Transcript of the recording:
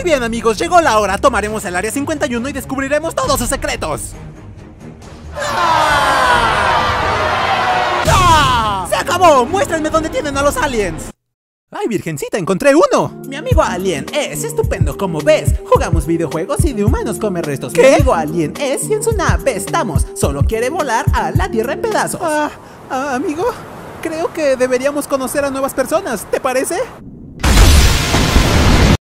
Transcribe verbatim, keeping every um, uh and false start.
Muy bien, amigos, llegó la hora. Tomaremos el área cincuenta y uno y descubriremos todos sus secretos. ¡Ah! ¡Ah! ¡Se acabó! ¡Muéstrenme dónde tienen a los aliens! ¡Ay, virgencita! ¡Encontré uno! Mi amigo alien es estupendo, como ves. Jugamos videojuegos y de humanos come restos. ¿Qué? Mi amigo alien es y en su nave estamos. Solo quiere volar a la tierra en pedazos. Ah, ah, amigo, creo que deberíamos conocer a nuevas personas. ¿Te parece?